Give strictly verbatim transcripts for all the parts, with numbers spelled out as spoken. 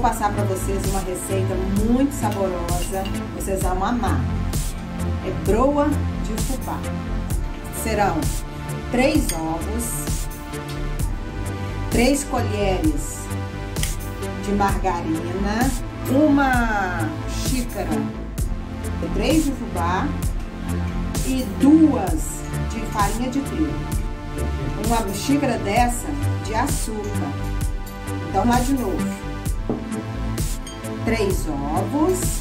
passar para vocês uma receita muito saborosa, vocês vão amar. É broa de fubá. Serão três ovos, três colheres de margarina, uma xícara de três de fubá e duas de farinha de trigo. Uma xícara dessa de açúcar. Então, lá de novo. Três ovos,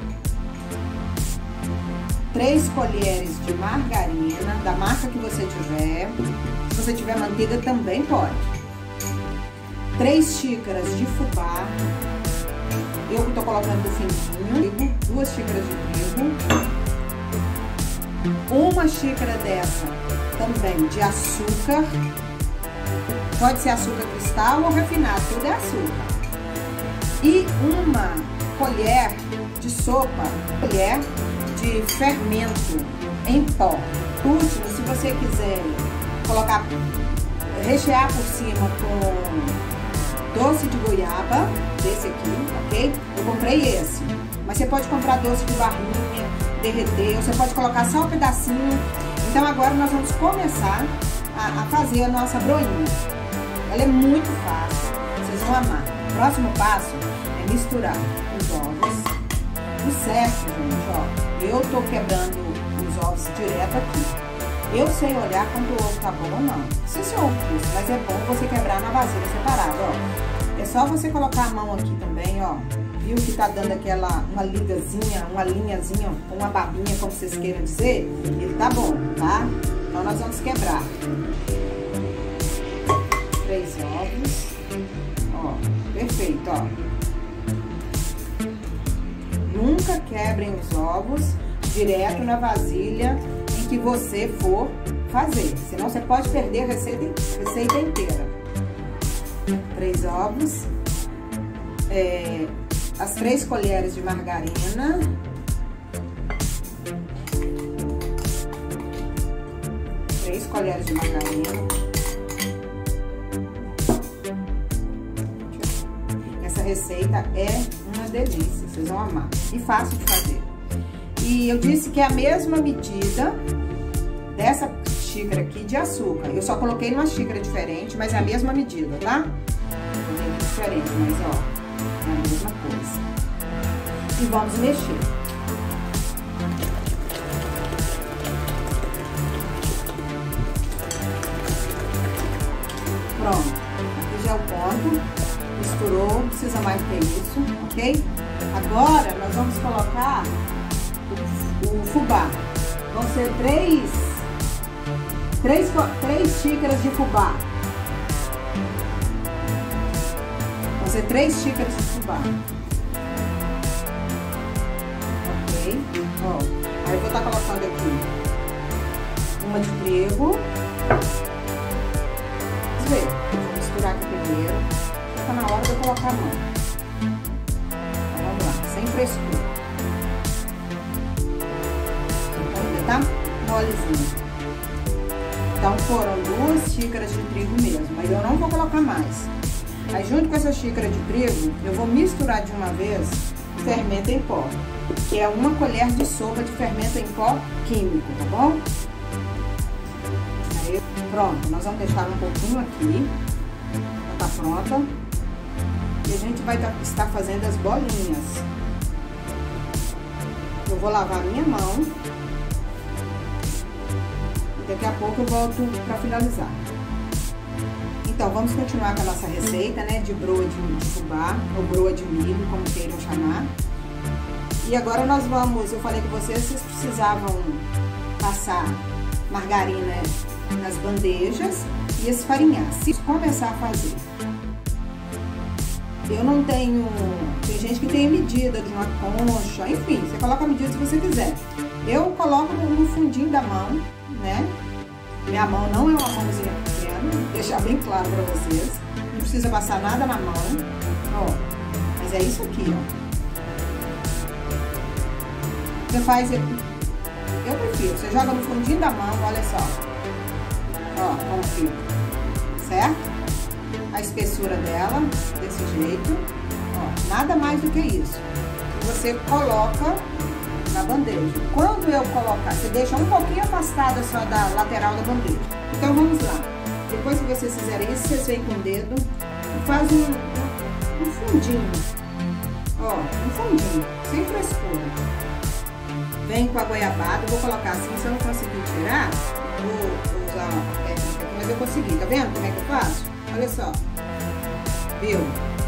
três colheres de margarina, da marca que você tiver. Se você tiver manteiga, também pode. Três xícaras de fubá. Eu que tô colocando do fininho. Duas xícaras de trigo. Uma xícara dessa também de açúcar. Pode ser açúcar cristal ou refinado, tudo é açúcar. E uma colher de sopa, colher de fermento em pó. Por último, se você quiser colocar, rechear por cima com doce de goiaba, desse aqui, ok? Eu comprei esse, mas você pode comprar doce de barrinha, derreter, você pode colocar só um pedacinho. Então agora nós vamos começar a, a fazer a nossa broinha. Ela é muito fácil, vocês vão amar. O próximo passo é misturar os ovos. O certo, gente, ó, eu tô quebrando os ovos direto aqui. Eu sei olhar quando o ovo tá bom ou não. Se seu ovo custa, mas é bom você quebrar na vasilha separada, ó. É só você colocar a mão aqui também, ó. Viu que tá dando aquela, uma ligazinha, uma linhazinha, uma babinha, como vocês queiram dizer? Ele tá bom, tá? Então nós vamos quebrar. Três ovos. Ó, perfeito, ó. Nunca quebrem os ovos direto na vasilha em que você for fazer, senão você pode perder a receita, receita inteira. Três ovos, é, as três colheres de margarina, três colheres de margarina. Essa receita é uma delícia, vocês vão amar e fácil de fazer. E eu disse que é a mesma medida dessa xícara aqui de açúcar. Eu só coloquei numa xícara diferente, mas é a mesma medida, tá? Diferente, mas ó, é a mesma coisa. E vamos mexer. Pronto, aqui já é o ponto. Misturou, não precisa mais ter isso, ok? Agora nós vamos colocar o, o fubá. Vão ser três, três, três xícaras de fubá. Vão ser três xícaras de fubá. Ok? Ó, aí eu vou estar colocando aqui uma de trigo. Vamos ver. Vou misturar aqui primeiro. Tá na hora de eu colocar a mão. Então, vamos lá, sem frescura. Então, tá molezinho. Então, foram duas xícaras de trigo mesmo, mas eu não vou colocar mais. Aí, junto com essa xícara de trigo, eu vou misturar de uma vez o fermento em pó, que é uma colher de sopa de fermento em pó químico, tá bom? Aí, pronto, nós vamos deixar um pouquinho aqui. Já tá pronta. E a gente vai estar fazendo as bolinhas. Eu vou lavar minha mão. E daqui a pouco eu volto para finalizar. Então, vamos continuar com a nossa receita, né? De broa de fubá, ou broa de milho, como queiram chamar. E agora nós vamos, eu falei que vocês, vocês precisavam passar margarina nas bandejas e esfarinhar. Se começar a fazer. Eu não tenho, tem gente que tem medida de uma concha, enfim, você coloca a medida se você quiser. Eu coloco no fundinho da mão, né? Minha mão não é uma mãozinha pequena, vou deixar bem claro pra vocês. Não precisa passar nada na mão, ó. Mas é isso aqui, ó. Você faz, eu prefiro, você joga no fundinho da mão, olha só. Ó, como fica, certo? A espessura dela, desse jeito, ó. Nada mais do que isso. Você coloca na bandeja. Quando eu colocar, você deixa um pouquinho afastada só da lateral da bandeja. Então vamos lá. Depois que vocês fizerem isso, vocês vêm com o dedo e fazem um, um fundinho. Ó, um fundinho, sem frescura. Vem com a goiabada, eu vou colocar assim, se eu não conseguir tirar, vou, vou usar a técnica aqui, mas eu consegui, tá vendo como é que eu faço? Olha só, viu?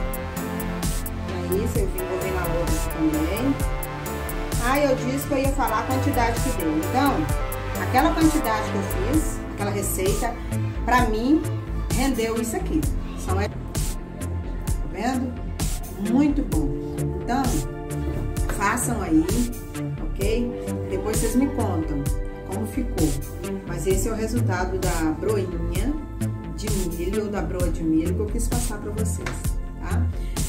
Aí, você vem, vou vir na outra também. Ah, eu disse que eu ia falar a quantidade que deu. Então, aquela quantidade que eu fiz, aquela receita, pra mim, rendeu isso aqui. São, tá vendo? Muito bom. Então, façam aí, ok? Depois vocês me contam como ficou. Mas esse é o resultado da broinha de milho, ou da broa de milho que eu quis passar pra vocês, tá?